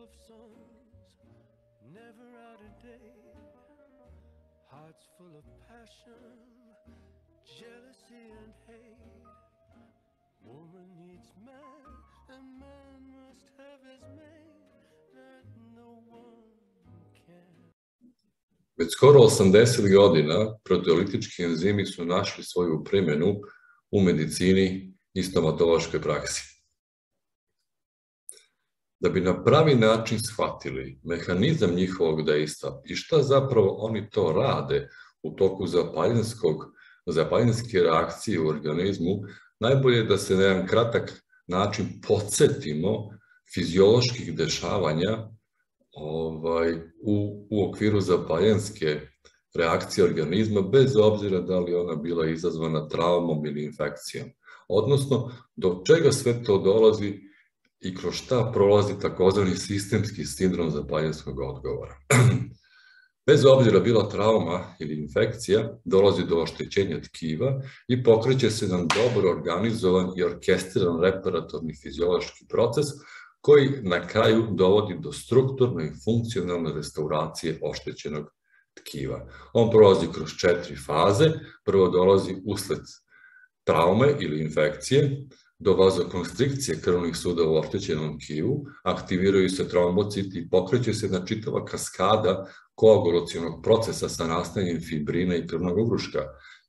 songs, never out of date. Hearts full of passion, jealousy and hate. Woman needs man, and man must have his mate, that no one can. Već skoro 80 godina proteolitički enzimi su našli svoju primjenu u medicini i stomatološkoj praksi. Da bi na pravi način shvatili mehanizam njihovog dejstva i šta zapravo oni to rade u toku zapaljenske reakcije u organizmu, najbolje je da se na jedan kratak način podsjetimo fizioloških dešavanja u okviru zapaljenske reakcije organizma, bez obzira da li ona bila izazvana traumom ili infekcijom. Odnosno, do čega sve to dolazi i kroz šta prolazi takozvani sistemski sindrom zapaljenskog odgovora. Bez obzira bila trauma ili infekcija, dolazi do oštećenja tkiva i pokreće se jedan dobro organizovan i orkestriran reparatorni fiziološki proces koji na kraju dovodi do strukturne i funkcionalne restauracije oštećenog tkiva. On prolazi kroz 4 faze. Prvo dolazi usled traume ili infekcije, do vazokonstrikcije krvnih sudova u oštećenom tkivu, aktiviraju se trombociti i pokreće se jedna čitava kaskada koagulacionog procesa sa nastajanjem fibrina i krvnog ugruška.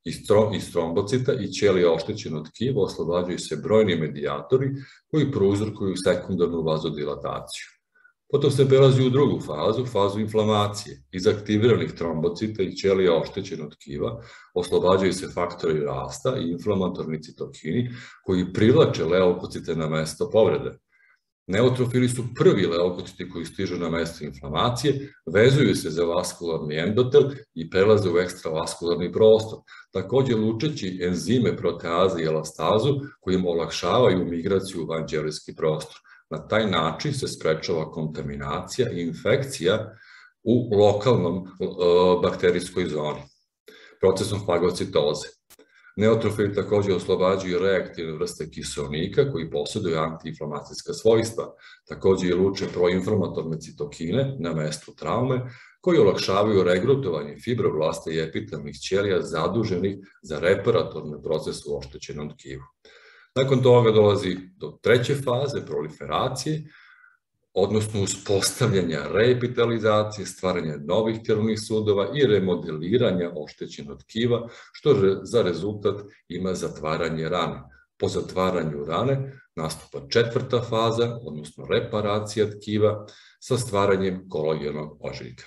Iz trombocita i ćelija oštećenog tkiva oslobađaju se brojni medijatori koji prouzrokuju sekundarnu vazodilataciju. Potom se prelazi u drugu fazu, fazu inflamacije. Iz aktiviranih trombocita i ćelija oštećenog tkiva oslobađaju se faktori rasta i inflamatorni citokini koji privlače leukocite na mesto povrede. Neutrofili su prvi leukociti koji stižu na mesto inflamacije, vezuju se za vaskularni endotel i prelaze u ekstravaskularni prostor, također lučeći enzime proteaze i elastazu koji im olakšavaju migraciju u vanćelijski prostor. Na taj način se sprečava kontaminacija i infekcija u lokalnom bakterijskoj zoni, procesom fagocitoze. Neutrofili također oslobađaju reaktivne vrste kiseonika koji posjeduju antiinflamacijska svojstva, također i luče proinflamatorne citokine na mestu traume koji olakšavaju regrutovanje fibroblasta i epitelnih ćelija zaduženih za reparatorni proces u oštećenom tkivu. Nakon toga dolazi do treće faze, proliferacije, odnosno uspostavljanja reepitalizacije, stvaranja novih krvnih sudova i remodeliranja oštećenog tkiva, što za rezultat ima zatvaranje rane. Po zatvaranju rane nastupa četvrta faza, odnosno reparacija tkiva sa stvaranjem kolagenog ožiljka.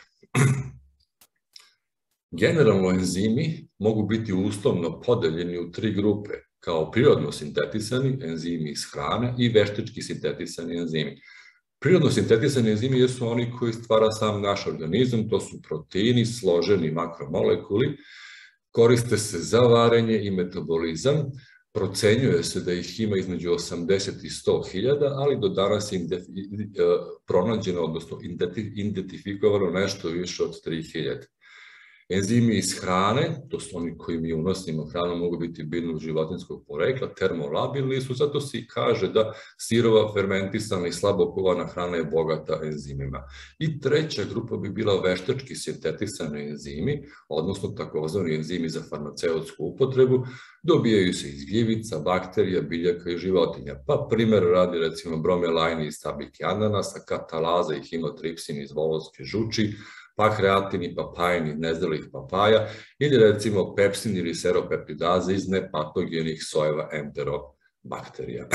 Generalno enzimi mogu biti uslovno podeljeni u 3 grupe, kao prirodno sintetisani enzimi iz hrane i veštački sintetisani enzimi. Prirodno sintetisani enzimi jesu oni koji stvara sam naš organizam, to su proteini, složeni makromolekuli, koriste se za varenje i metabolizam, procenjuje se da ih ima između 80 i 100 hiljada, ali do danas je pronađeno, odnosno identifikovano nešto više od 3000. Enzimi iz hrane, to su oni koji mi unosimo hranu, mogu biti biljnog životinjskog porekla, termolabilni su, zato se i kaže da sirova, fermentisana i slabo kuvana hrana je bogata enzimima. I treća grupa bi bila veštački sintetisani enzimi, odnosno takozvani enzimi za farmaceutsku upotrebu, dobijaju se iz gljivica, bakterija, biljaka i životinja. Pa primjer radi recimo bromelajni iz stabljike ananasa, katalaza i himotripsin iz volovske žuči, pa kreatin i papajin iz nezrelih papaja ili recimo pepsin ili seropeptidaze iz nepatogenih sojeva enterobakterija.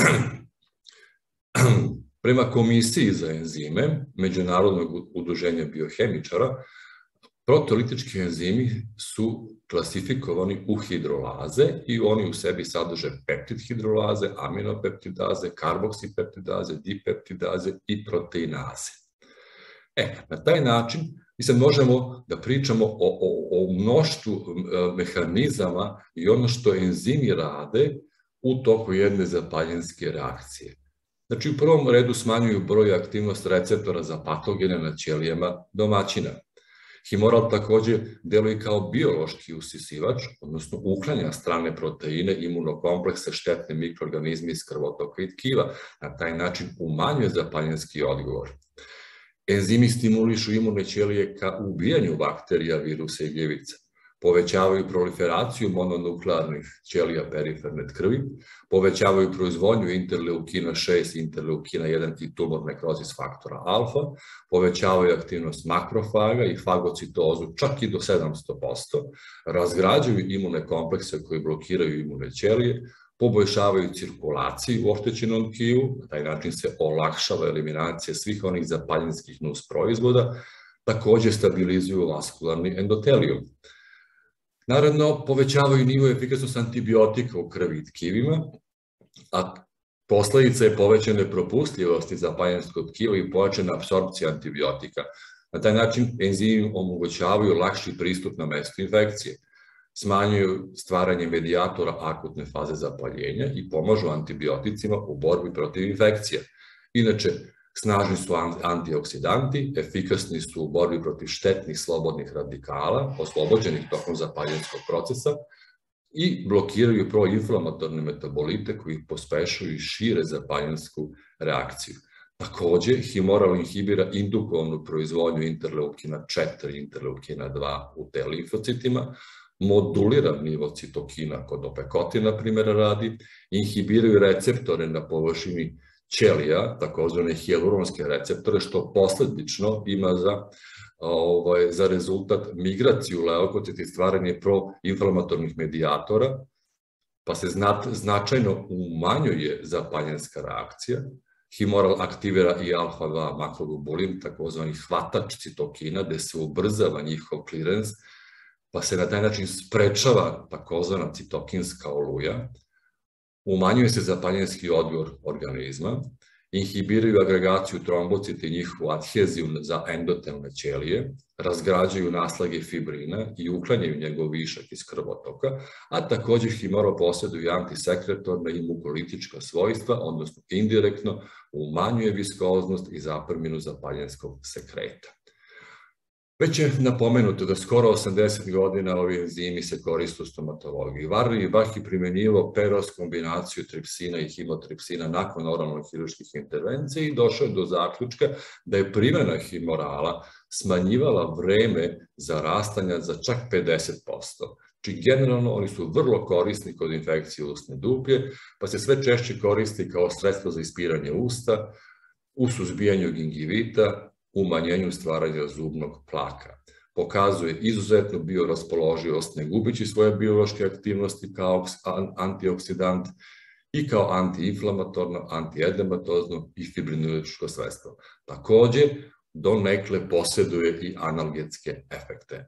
Prema Komisiji za enzime Međunarodnog udruženja biohemičara, proteolitički enzimi su klasifikovani u hidrolaze i oni u sebi sadrže peptid hidrolaze, aminopeptidaze, karboksipeptidaze, dipeptidaze i proteinaze. Na taj način mi sad možemo da pričamo o mnoštvu mehanizama i ono što enzimi rade u toku jedne zapaljenske reakcije. Znači, u prvom redu smanjuju broj aktivnost receptora za patogene na ćelijama domaćina. Himoral također deluje kao biološki usisivač, odnosno uklanja strane proteine, imunokomplekse, štetne mikroorganizme iz krvotoka i tkiva. Na taj način umanjuje zapaljenski odgovor. Enzimi stimulišu imune ćelije ka ubijanju bakterija, virusa i gljivica. Povećavaju proliferaciju mononuklearnih ćelija periferne tkrvi, povećavaju proizvodnju interleukina 6, interleukina 1 i tumor nekrozis faktora alfa, povećavaju aktivnost makrofaga i fagocitozu čak i do 700%, razgrađuju imune komplekse koji blokiraju imune ćelije, poboljšavaju cirkulaciju u oštećenom tkivu, na taj način se olakšava eliminacija svih onih zapaljenskih nus proizvoda, takođe stabilizuju vaskularni endotelijum. Naravno, povećavaju nivo efikasnosti antibiotika u krvi i tkivima, a posledica je povećane propustljivosti zapaljenskog tkiva i pojačana apsorpcija antibiotika. Na taj način enzimi omogućavaju lakši pristup na mesto infekcije, smanjuju stvaranje medijatora akutne faze zapaljenja i pomažu antibioticima u borbi protiv infekcija. Inače, snažni su antioksidanti, efikasni su u borbi protiv štetnih slobodnih radikala, oslobođenih tokom zapaljenskog procesa i blokiraju proinflamatorne metabolite koji pospešuju i šire zapaljensku reakciju. Takođe, himoral inhibira indukovanu proizvodnju interleukina 4 i interleukina 2 u T limfocitima, modulira nivo citokina kod opekotina, primjera radi, inhibiraju receptore na površini ćelija, takozvane hijaluronske receptore, što posledično ima za rezultat migraciju leukocita i stvaranje proinflamatornih medijatora, pa se značajno umanjuje zapaljenska reakcija. Himoral aktivira i alfa-2 makroglobulin, takozvani hvatač citokina, gde se ubrzava njihov klirens, pa se na taj način sprečava takozvana citokinska oluja, umanjuje se zapaljenski odgovor organizma, inhibiraju agregaciju trombocita i njihovu adheziju za endotelne ćelije, razgrađuju naslage fibrina i uklanjaju njegov višak iz krvotoka, a takođe himoral posjeduje antisekretorna i mukolitička svojstva, odnosno indirektno umanjuje viskoznost i zapreminu zapaljenskog sekreta. Već je napomenuto da skoro 80 godina ovi enzimi se koriste u stomatologiji. Varley i Bach je primenjivao peros kombinaciju tripsina i himotripsina nakon oralno hirurških intervencija i došao je do zaključka da je primjena himorala smanjivala vreme zarastanja za čak 50%. Znači, generalno, oni su vrlo korisni kod infekcije usne duplje, pa se sve češće koristi kao sredstvo za ispiranje usta, u suzbijanju gingivita, umanjenju stvaranja zubnog plaka. Pokazuje izuzetnu bioraspoloživost ne gubići svoje biološke aktivnosti kao antioksidant i kao antiinflamatorno, antiedematozno i fibrinolitičko sredstvo. Takođe, donekle posjeduje i analgetske efekte.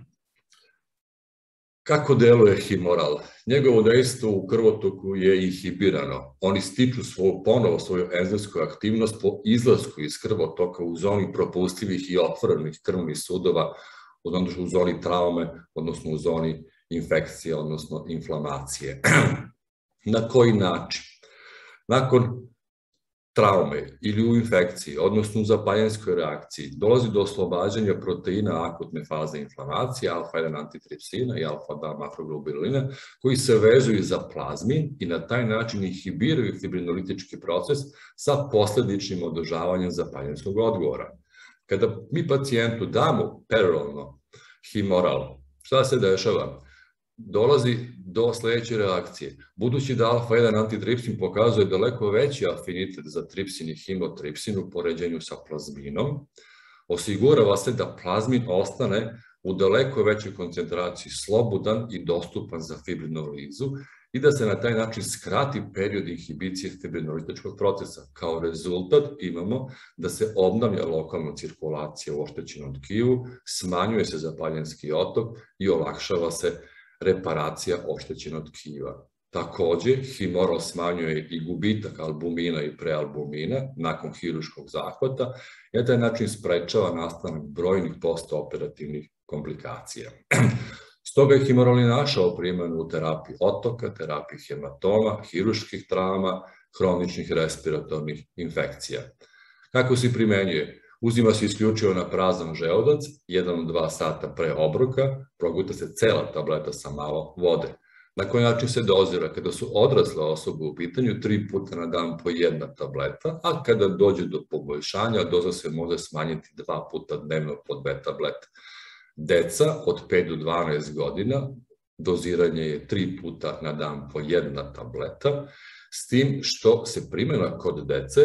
Kako deluje himoral? Njegovo dejstvo u krvotoku je inhibirano. Oni stiču ponovo svoju enzimsku aktivnost po izlasku iz krvotoka u zoni propustivih i otvorenih krvnih sudova, odnosno u zoni traume, odnosno u zoni infekcije, odnosno inflamacije. Na koji način? Nakon traume ili u infekciji, odnosno u zapaljenskoj reakciji, dolazi do oslobađanja proteina akutne faze inflamacije, alfa-1 antitripsina i alfa-2 makroglobulina, koji se vezuju za plazmin i na taj način inhibiraju fibrinolitički proces sa posledičnim održavanjem zapaljenskog odgovora. Kada mi pacijentu damo peroralno himoral, šta se dešava? Dolazi do sledeće reakcije. Budući da alfa-1 antitripsin pokazuje daleko veći afinitet za tripsin i himotripsin u poređenju sa plazminom, osigurava se da plazmin ostane u daleko većoj koncentraciji slobodan i dostupan za fibrinolizu i da se na taj način skrati period inhibicije fibrinolitičkog procesa. Kao rezultat imamo da se obnavlja lokalna cirkulacija u oštećenom tkivu, smanjuje se zapaljenski otok i olakšava se reparacija oštećenog tkiva. Takođe, himoral smanjuje i gubitak albumina i prealbumina nakon hirurškog zahvata i na taj način sprečava nastanak brojnih postoperativnih komplikacija. Stoga je himoral i našao primjenu u terapiji otoka, terapiji hematoma, hirurških trauma, hroničnih respiratornih infekcija. Kako se primenjuje? Uzima se isključivo na prazan želudac, 1 do 2 sata pre obroka, proguta se cela tableta sa malo vode. Na koji način se dozira? Kada su odrasle osobe u pitanju, 3 puta na dan po 1 tableta, a kada dođe do poboljšanja, doza se može smanjiti 2 puta dnevno po 2 tablete. Deca od 5 do 12 godina, doziranje je 3 puta na dan po 1 tableta, s tim što se primjena kod dece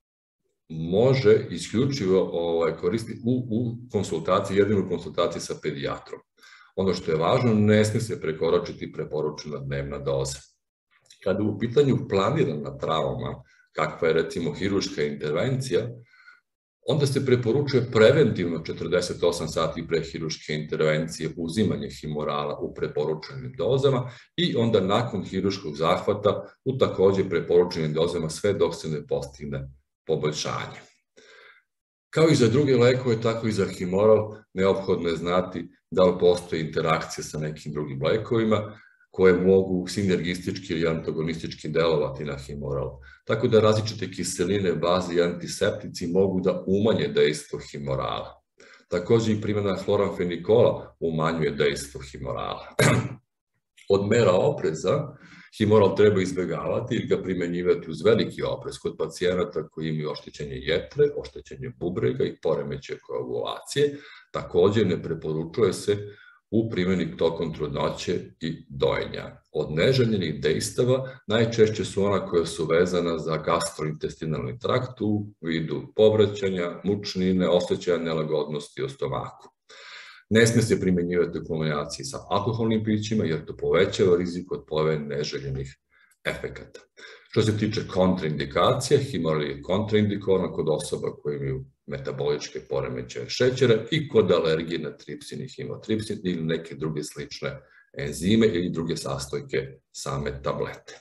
može isključivo koristiti u konsultaciji, jedino u konsultaciji sa pedijatrom. Ono što je važno, ne smije se prekoračiti preporučena dnevna doza. Kada je u pitanju planirana trauma, kakva je recimo hirurška intervencija, onda se preporučuje preventivno 48 sati pre hirurške intervencije uzimanje himorala u preporučenim dozama i onda nakon hirurškog zahvata u takođe preporučenim dozama sve dok se ne postigne poboljšanje. Kao i za druge lekove, tako i za himoral neophodno je znati da li postoji interakcija sa nekim drugim lekovima koje mogu sinergistički ili antagonistički delovati na himoral. Tako da različite kiseline, baze i antiseptici mogu da umanje dejstvo himorala. Takođe i primjena hloramfenikola umanjuje dejstvo himorala. Od mera opreza, himoral treba izbjegavati ili ga primenjivati uz veliki oprez kod pacijenata koji imaju oštećenje jetre, oštećenje bubrega i poremećaje koagulacije. Takođe ne preporučuje se u primjeni tokom trudnoće i dojenja. Od neželjenih dejstava najčešće su ona koja su vezana za gastrointestinalni trakt u vidu povraćanja, mučnine, osjećaja nelagodnosti u stomaku. Ne smije se primjenjivati u kombinaciji sa alkoholnim pićima jer to povećava rizik od pojave neželjenih efekata. Što se tiče kontraindikacija, himoral je kontraindikovan kod osoba koje imaju metaboličke poremećaje šećera i kod alergije na tripsin i himotripsin ili neke druge slične enzime ili druge sastojke same tablete.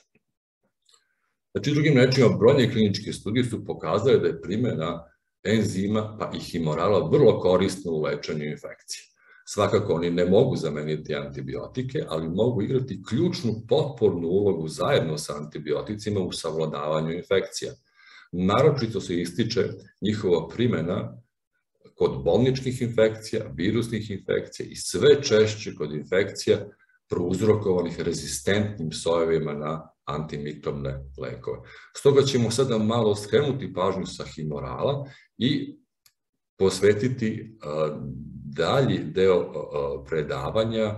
Znači, drugim rečima, brojne kliničke studije su pokazale da je primjena enzima pa i himorala vrlo korisna u lečenju infekcije. Svakako oni ne mogu zameniti antibiotike, ali mogu igrati ključnu potpornu ulogu zajedno sa antibioticima u savladavanju infekcija. Naročito se ističe njihova primjena kod bolničkih infekcija, virusnih infekcija i sve češće kod infekcija prouzrokovanih rezistentnim sojevima na antimikrobne lekove. Stoga ćemo sada malo skrenuti pažnju sa himorala i posvetiti dalji deo predavanja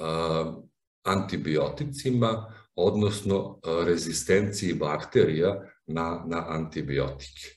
antibioticima, odnosno rezistenciji bakterija na antibiotike.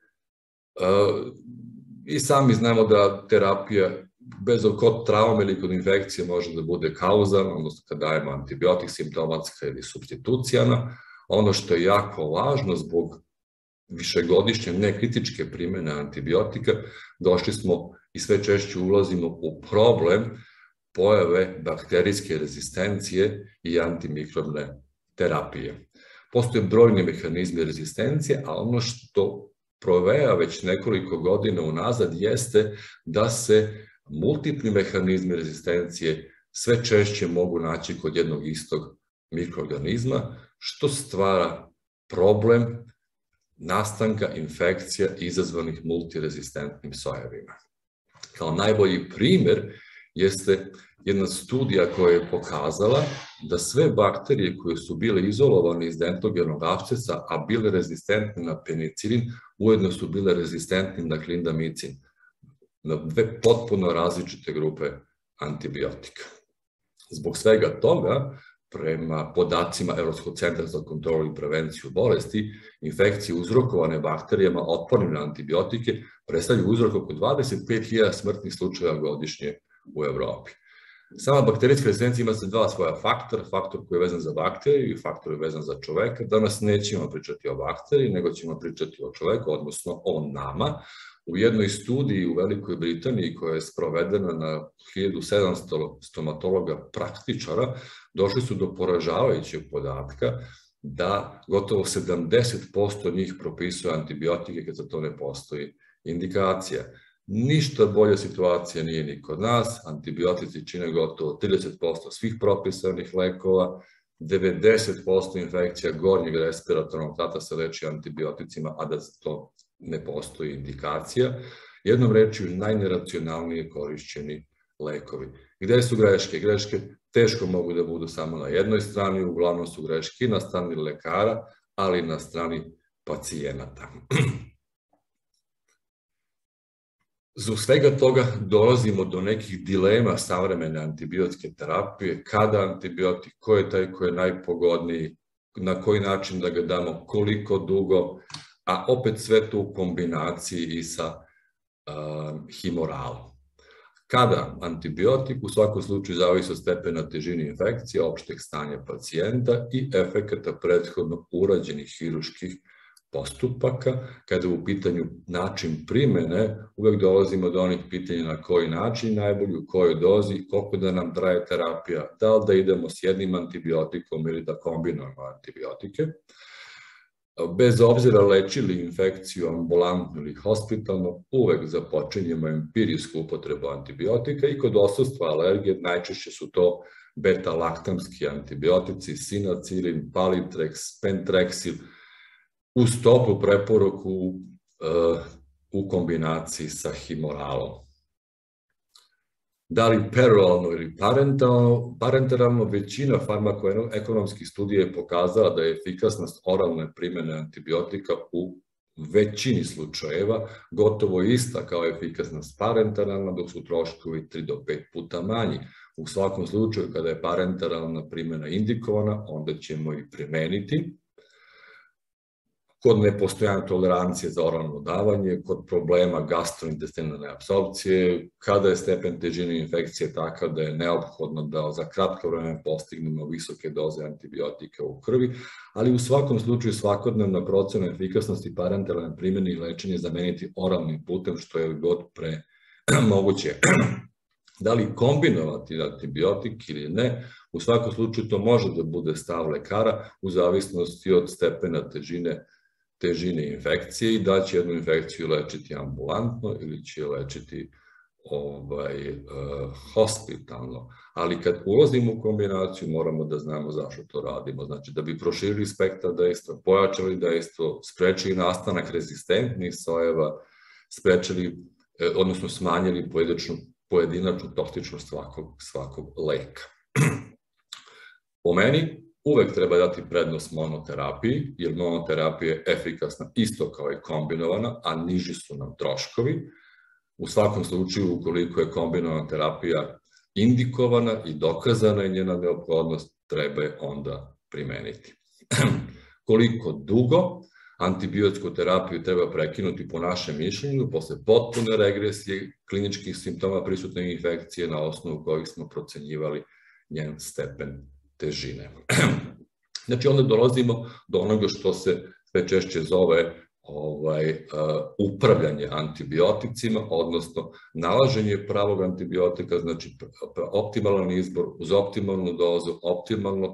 I sami znamo da terapija bez kod traume ili kod infekcije može da bude kauzalna, odnosno kad dajemo antibiotik, simptomatska ili supstitucijana. Ono što je jako važno zbog višegodišnje nekritičke primjene antibiotika, došli smo i sve češće ulazimo u problem pojave bakterijske rezistencije i antimikrobne terapije. Postoje brojni mehanizmi rezistencije, a ono što provejava već nekoliko godina unazad jeste da se multipli mehanizmi rezistencije sve češće mogu naći kod jednog istog mikroorganizma, što stvara problem nastanka infekcija izazvanih multirezistentnim sojevima. Kao najbolji primjer jeste jedna studija koja je pokazala da sve bakterije koje su bile izolovane iz dentogenog apscesa, a bile rezistentne na penicilin, ujedno su bile rezistentne na klindamicin, na dve potpuno različite grupe antibiotika. Zbog svega toga, prema podacima Evropskog centra za kontrolu i prevenciju bolesti, infekcije uzrokovane bakterijama otpornim na antibiotike predstavljaju uzrok oko 25.000 smrtnih slučajeva godišnje u Evropi. Sama bakterijska rezistencija ima se dva svoja faktora, faktor koji je vezan za bakteriju i faktor koji je vezan za čoveka. Danas nećemo pričati o bakteriji, nego ćemo pričati o čoveku, odnosno o nama. U jednoj studiji u Velikoj Britaniji koja je sprovedena na 1700 stomatologa praktičara, došli su do poražavajućeg podatka da gotovo 70% njih propisuje antibiotike kad za to ne postoji indikacija. Ništa bolja situacija nije ni kod nas, antibiotici čine gotovo 30% svih propisanih lekova, 90% infekcija gornjeg respiratornog trata se leči antibioticima, a da za to ne postoji indikacija. Jednom rečju, najneracionalnije korišćeni lekovi. Gde su greške? Greške teško mogu da budu samo na jednoj strani, uglavnom su greške na strani lekara, ali i na strani pacijenata. Zbog svega toga dolazimo do nekih dilema savremene antibiotske terapije, kada antibiotik, ko je taj koji je najpogodniji, na koji način da ga damo, koliko dugo, a opet sve to u kombinaciji i sa hemoralom. Kada antibiotik, u svakom slučaju zavisi od stepena težine infekcije, opšteg stanja pacijenta i efekata prethodno urađenih hirurških postupaka. Kada je u pitanju način primene, uvek dolazimo do onih pitanja na koji način najbolji, u kojoj dozi, koliko da nam traje terapija, da li da idemo s jednim antibiotikom ili da kombinujemo antibiotike. Bez obzira lečili infekciju ambulantno ili hospitalno, uvek započinjemo empirijsku upotrebu antibiotika i kod odsustva alergije najčešće su to beta-laktamski antibiotici, sinacilin, palitrex, pentrexil, uz toplu preporuku u kombinaciji sa hemoralom. Da li peroralno ili parenteralno, većina farmakoekonomskih studija je pokazala da je efikasnost oralne primene antibiotika u većini slučajeva gotovo ista kao efikasnost parenteralna, dok su troškovi 3 do 5 puta manji. U svakom slučaju, kada je parenteralna primena indikovana, onda ćemo i primeniti. Kod nepostojanja tolerancije za oralno davanje, kod problema gastrointestinalne apsorpcije, kada je stepen težine infekcije takav da je neophodno da za kratko vreme postignemo visoke doze antibiotika u krvi, ali u svakom slučaju svakodnevna procena efikasnosti parenteralne primjene i lečenje zameniti oralnim putem, što je god pre moguće. Da li kombinovati antibiotik ili ne, u svakom slučaju to može da bude stav lekara u zavisnosti od stepena težine infekcije i da će jednu infekciju lečiti ambulantno ili će je lečiti hospitalno. Ali kad ulazimo u kombinaciju moramo da znamo zašto to radimo. Znači da bi proširili spektar dejstva, pojačali dejstvo, sprečili nastanak rezistentnih sojeva, sprečili, odnosno smanjili pojedinačnu toksičnost svakog leka. Po meni, uvek treba dati prednost monoterapiji, jer monoterapija je efikasna isto kao i kombinovana, a niži su nam troškovi. U svakom slučaju, ukoliko je kombinovana terapija indikovana i dokazana je njena neophodnost, treba je onda primeniti. Koliko dugo antibiotsku terapiju treba prekinuti po našem mišljenju, posle potpune regresije kliničkih simptoma prisutne infekcije na osnovu kojih smo procenjivali njen stepen težine. Znači, onda dolazimo do onoga što se sve češće zove upravljanje antibioticima, odnosno nalaženje pravog antibiotika, znači optimalan izbor uz optimalnu dozu, optimalno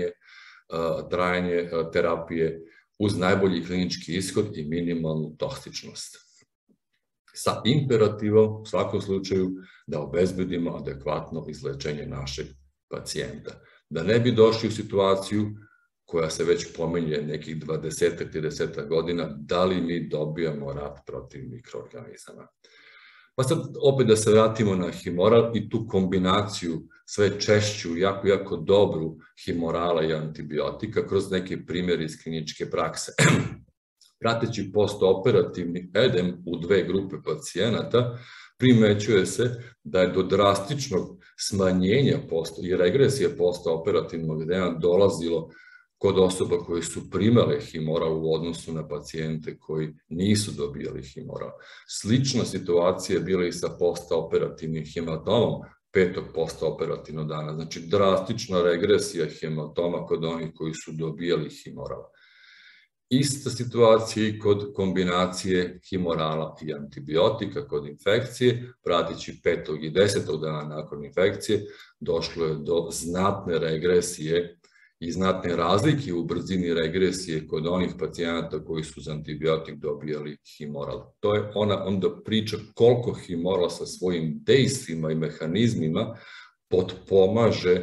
trajanje terapije uz najbolji klinički ishod i minimalnu toksičnost. Sa imperativom, u svakom slučaju, da obezbedimo adekvatno izlečenje našeg pacijenta. Da ne bi došli u situaciju koja se već pominje nekih 20-30 godina, da li mi dobijamo rat protiv mikroorganizama. Pa sad opet da se vratimo na hemoral i tu kombinaciju sve češću, jako dobru hemorala i antibiotika kroz neke primjere iz kliničke prakse. Prateći postoperativni edem u 2 grupe pacijenata, primećuje se da je do drastičnog smanjenja i regresije postoperativnog edema dolazilo kod osoba koji su primale hemoral u odnosu na pacijente koji nisu dobijali hemoral. Slična situacija je bila i sa postoperativnim hematomom 5. postoperativnog dana. Znači, drastična regresija hematoma kod onih koji su dobijali hemoral. Ista situacija i kod kombinacije hemorala i antibiotika kod infekcije, prateći 5. i 10. dana nakon infekcije, došlo je do znatne regresije i znatne razlike u brzini regresije kod onih pacijenata koji su za antibiotik dobijali hemoral. To je onda priča koliko hemoral sa svojim dejstvima i mehanizmima potpomaže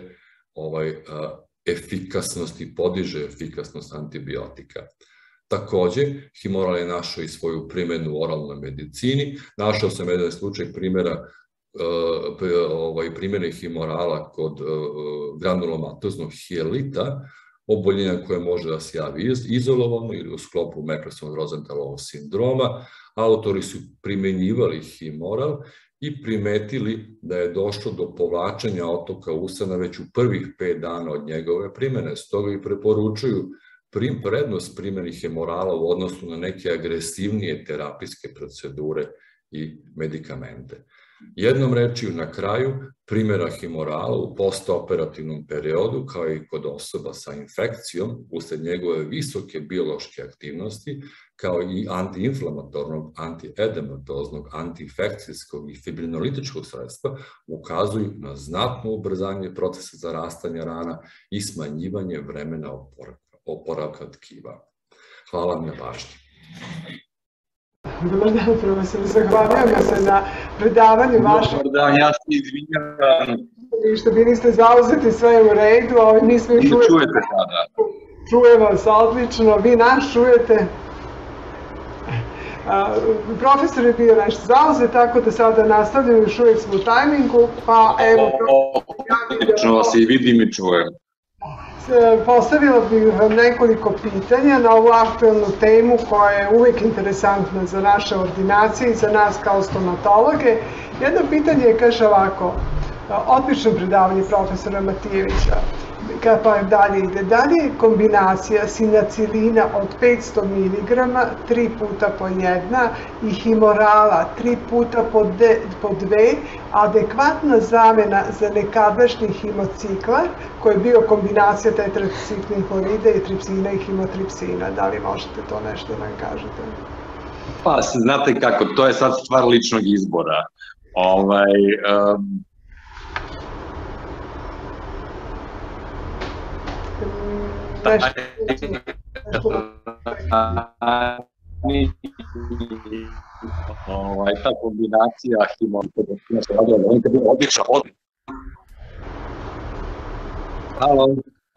efikasnost i podiže efikasnost antibiotika. Takođe, hemoral je našao i svoju primjenu u oralnoj medicini. Našao sam jedan slučaj primjera primjene hemorala kod granulomatoznog hijelita, oboljenja koje može da se javi izolovano ili u sklopu Mekerson-Rosenthalovog sindroma. Autori su primjenjivali hemoral i primetili da je došlo do povlačenja otoka usana već u prvih 5 dana od njegove primjene. Stoga i preporučuju prednost primjeni hemorala u odnosu na neke agresivnije terapijske procedure i medikamente. Jednom rečju, na kraju, primjera hemorala u postoperativnom periodu, kao i kod osoba sa infekcijom, usled njegove visoke biološke aktivnosti, kao i antiinflamatornog, antiedematoznog, antiinfekcijskog i fibrinolitičkog sredstva, ukazuju na znatno ubrzanje procesa zarastanja rana i smanjivanje vremena oporavka tkiva. Hvala vam na pažnji. Dobar dan, profesor. Zahvaljujem se na predavanju vašeg. Dobar dan, ja se izvinjavam. Što bili ste zauzeti, sve je u redu, ali mi smo još uvijek... Čujete sada? Čujemo vas odlično, vi nas čujete. Profesor je bio nešto zauzet, tako da sada nastavljamo, još uvijek smo u tajmingu, pa evo... Odlično vas i vidim i čujem. Postavila bih vam nekoliko pitanja na ovu aktuelnu temu koja je uvijek interesantna za naše ordinacije i za nas kao stomatologe. Jedno pitanje kaže ovako, odlično predavanje profesora Matijevića, pa dalje ide. Da li je kombinacija sinacilina od 500 mg 3 puta po 1 i hemorala 3 puta po 2 adekvatna zamena za nekadašnji hemociklar koji je bio kombinacija tetraciklin hlorida i tripsina i hemotripsina? Da li možete to nešto da nam kažete? Pa, znate kako, to je sad stvar ličnog izbora. Ta kombinacija hemocikla se radila, on je bio odličan. Halo?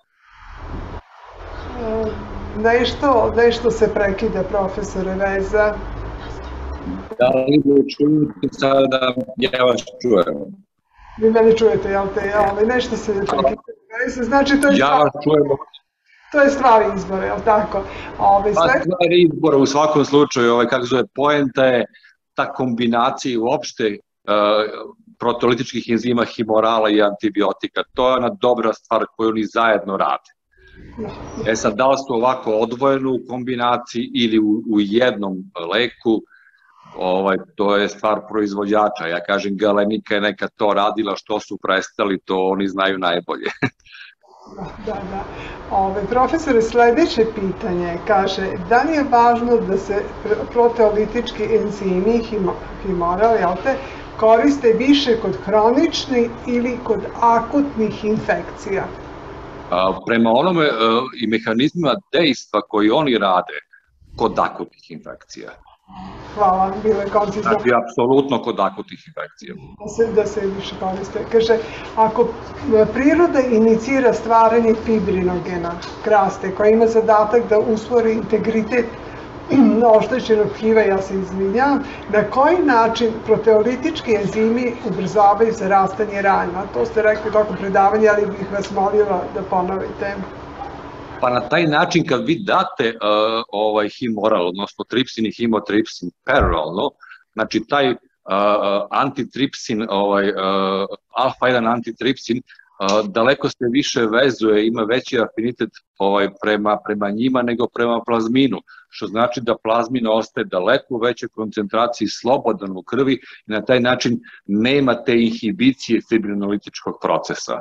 Nešto se prekida, profesore, veza. Da li me čujete sada, ja vas čujem. Vi mene čujete, jel te? Ali nešto se prekida. Znači, to je ja vas čujem. To je stvar izbora, je li tako? Stvar izbora u svakom slučaju, kako zove, poenta je ta kombinacija uopšte proteolitičkih enzima, hemorala i antibiotika. To je ona dobra stvar koju oni zajedno rade. Sad, da li su ovako odvojeno u kombinaciji ili u jednom leku, to je stvar proizvođača. Ja kažem, Galenika je nekad to radila, što su prestali, to oni znaju najbolje. Da. Profesore, sledeće pitanje kaže, da li je važno da se proteolitički enzimi, hemoral, koriste više kod hroničnih ili kod akutnih infekcija? Prema onome i mehanizmima dejstva koji oni rade kod akutnih infekcija. Hvala, bilo je koncizno. Znači, apsolutno kod akutnih infekcija. Da se više koriste. Kaže, ako priroda inicira stvaranje fibrinogena, kraste, koja ima zadatak da ustvori integritet oštećenog tkiva, ja se izvinjam, na koji način proteolitički enzimi ubrzavaju zarastanje rana? To ste rekli tokom predavanja, ali bih vas molila da ponovite. Pa na taj način kad vi date hemoral, odnosno tripsin i hemotripsin paralelno, znači taj antitripsin, alfa-1 antitripsin, daleko se više vezuje, ima veći afinitet prema njima nego prema plazminu, što znači da plazmin ostaje daleko u većoj koncentraciji slobodan u krvi i na taj način nema te inhibicije fibrinolitičkog procesa.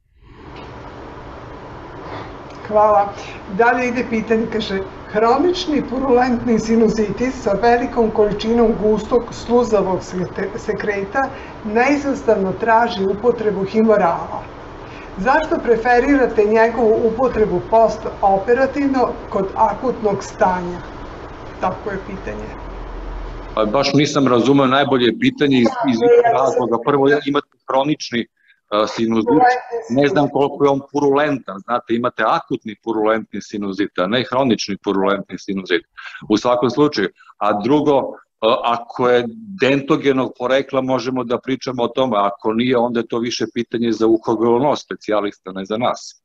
Hvala. Dalje ide pitanje, kaže, hronični purulentni sinuzitis sa velikom količinom gustog sluzavog sekreta neizostavno traži upotrebu hemorala. Zašto preferirate njegovu upotrebu postoperativno kod akutnog stanja? Tako je pitanje. Baš nisam razumeo najbolje pitanje iz razloga. Prvo, imate hronični sinuzit, ne znam koliko je on purulentan, znate, imate akutni purulentni sinuzit, a ne hronični purulentni sinuzit, u svakom slučaju. A drugo, ako je dentogenog porekla možemo da pričamo o tome, ako nije onda je to više pitanje za uho-grlo-nos specijalista, ne za nas.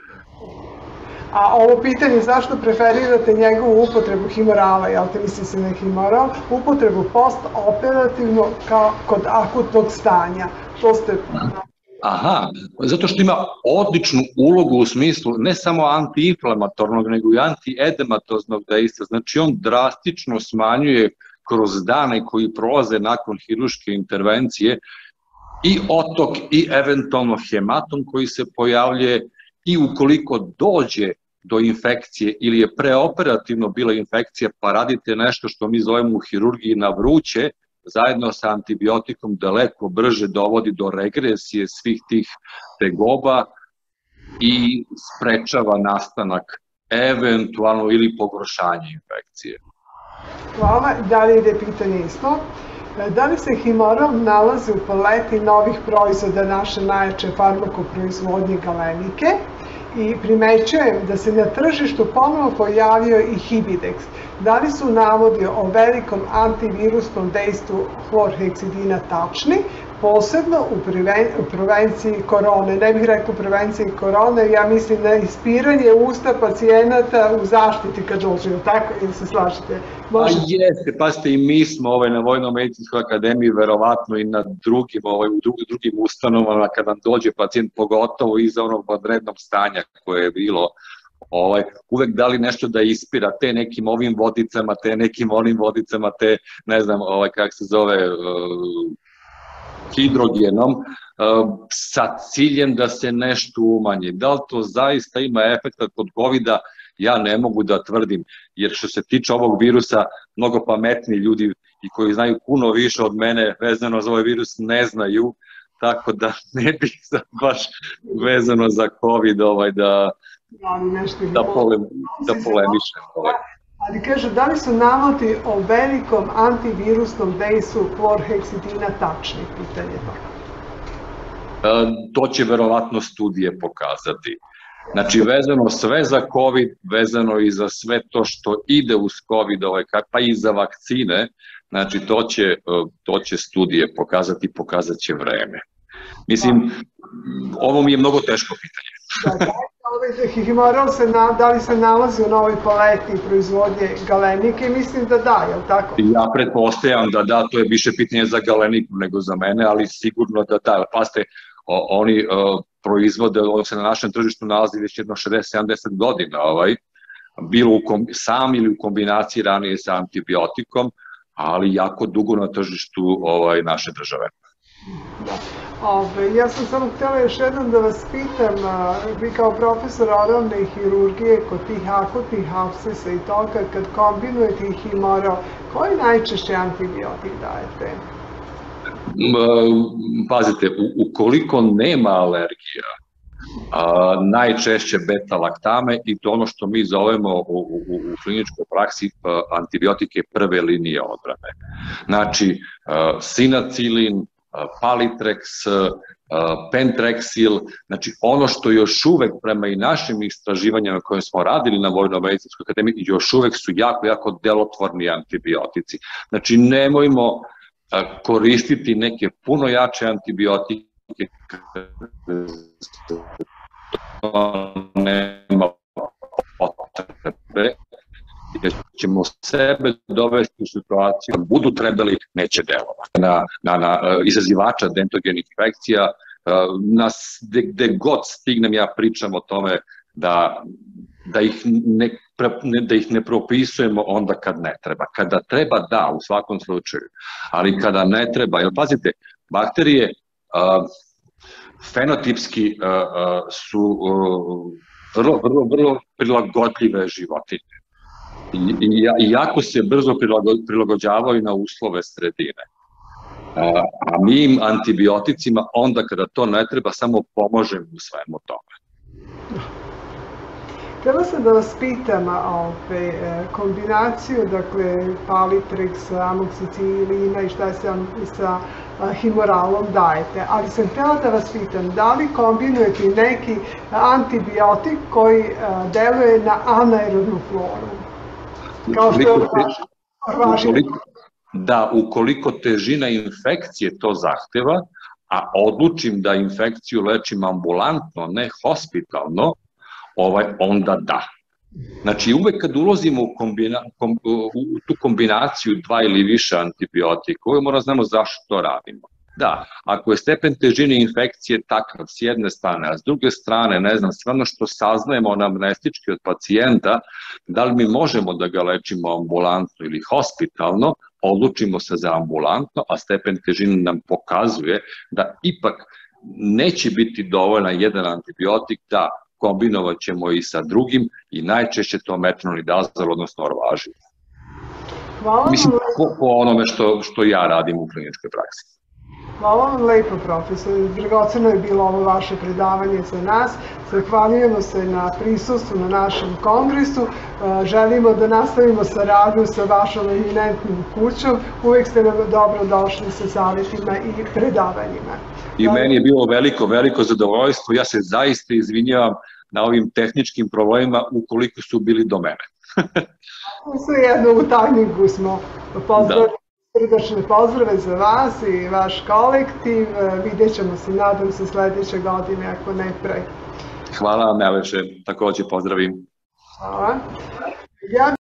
A ovo pitanje zašto preferirate njegovu upotrebu himorala, jel te misli se na himoral, upotrebu post-operativno kod akutnog stanja, to ste... Aha, zato što ima odličnu ulogu u smislu ne samo antiinflamatornog, nego i antiedematoznog dejstva. Znači on drastično smanjuje kroz dane koji prolaze nakon hirurške intervencije i otok i eventualno hematom koji se pojavljuje i ukoliko dođe do infekcije ili je preoperativno bila infekcija pa radite nešto što mi zovemo u hirurgiji na vruće, zajedno sa antibiotikom daleko brže dovodi do regresije svih tih tegoba i sprečava nastanak eventualno ili pogoršanje infekcije. Hvala. Da li ide pitanje isto? Da li se himoral nalazi u paleti novih proizvoda naše najjače farmakoproizvodnje Galenike? I primećujem da se na tržištu ponovo pojavio i Hibidex. Da li su navodi o velikom antivirusnom dejstvu hlorheksidina tačni, posebno u prevenciji korone? Ne bih rekao prevenciji korone, ja mislim na ispiranje usta pacijenata u zaštiti kad dođe, tako ili se slažete? Jeste, pazite, i mi smo na Vojno-medicinskoj akademiji verovatno i na drugim ustanovama kad nam dođe pacijent, pogotovo iza onog vanrednog stanja koje je bilo, uvek dali nešto da ispira, te nekim ovim vodicama, te nekim onim vodicama, te ne znam kako se zove, hidrogenom, sa ciljem da se nešto umanji. Da li to zaista ima efekta kod COVID-a, ja ne mogu da tvrdim, jer što se tiče ovog virusa, mnogo pametni ljudi i koji znaju puno više od mene vezano za ovaj virus ne znaju, tako da ne bih baš vezano za COVID da polemišem. Ali kaže, da li su navodi o velikom antivirusnom dejstvu hlorheksidina tačni? Pitanje to će verovatno studije pokazati. Znači, vezano sve za COVID, vezano i za sve to što ide uz COVID, pa i za vakcine, znači to će studije pokazati, pokazat će vreme. Mislim, ovo mi je mnogo teško pitanje. Himoral da li se nalazi u novoj paleti proizvodnje Galenike? Mislim da da, je li tako? Ja pretpostavljam da da, to je više pitanje za Galeniku nego za mene, ali sigurno da da. Pazite, oni proizvode, on se na našem tržištu nalazi već jedno 60-70 godina, bilo sam ili u kombinaciji ranije sa antibiotikom, ali jako dugo na tržištu naše države. Ja sam samo htjela još jednom da vas pitam, vi kao profesor oralne hirurgije kod tih akutnih apsesa i toga, kad kombinujete himoral, koji najčešće antibiotik dajete? Pazite, ukoliko nema alergija, najčešće beta-laktame i to ono što mi zovemo u kliničkoj praksi antibiotike prve linije odbrane. Znači, sinacilin, Palitrex, Pentrexil, znači ono što još uvek prema i našim istraživanjima koje smo radili na Vojno-medicinskoj akademiji, još uvek su jako, jako delotvorni antibiotici. Znači nemojmo koristiti neke puno jače antibiotike, nema potrebe, jer ćemo sebe dovesti u situaciju da budu trebali, neće delovati. Na izazivača dentogenih infekcija, gde god stignem ja pričam o tome da ih ne propisujemo onda kad ne treba. Kada treba, da, u svakom slučaju, ali kada ne treba, jer pazite, bakterije fenotipski su vrlo prilagodljive životinje. I jako se brzo prilagođavaju na uslove sredine. A mi im antibioticima onda kada to ne treba samo pomožemo u svemu tome. Htjela sam da vas pitam kombinaciju, dakle, Palitrex, amoksicilina i šta se sa himoralom dajete, ali sam htjela da vas pitam, da li kombinujete neki antibiotik koji deluje na anaerobnu floru? Kao što je da ukoliko težina infekcije to zahteva, a odlučim da infekciju lečim ambulantno, ne hospitalno, onda da. Znači, uvek kad ulazimo u tu kombinaciju 2 ili više antibiotika, uvek moramo znamo zašto to radimo. Da, ako je stepen težine infekcije takav s jedne strane, a s druge strane, ne znam, sve ono što saznajemo anamnestički od pacijenta, da li mi možemo da ga lečimo ambulantno ili hospitalno, odlučimo se za ambulantno, a stepen težine nam pokazuje da ipak neće biti dovoljan jedan antibiotik, da kombinovat ćemo i sa drugim i najčešće to metronidazol, odnosno orvažin. Mislim, po onome što ja radim u kliničkoj praksi. Hvala vam lepo, profesor. Dragoceno je bilo ovo vaše predavanje za nas. Zahvaljujemo se na prisustvu na našem kongresu. Želimo da nastavimo saradnju sa vašom eminentnom kućom. Uvek ste nam dobro došli sa savjetima i predavanjima. I meni je bilo veliko zadovoljstvo. Ja se zaista izvinjavam na ovim tehničkim problemima ukoliko su bili do mene. Svejedno, u tajmingu smo. Pozdravili. Srdačne pozdrave za vas i vaš kolektiv. Vidjet ćemo se, nadam se, sledeće godine, ako ne pre. Hvala vam najlepše, takođe pozdravim. Hvala.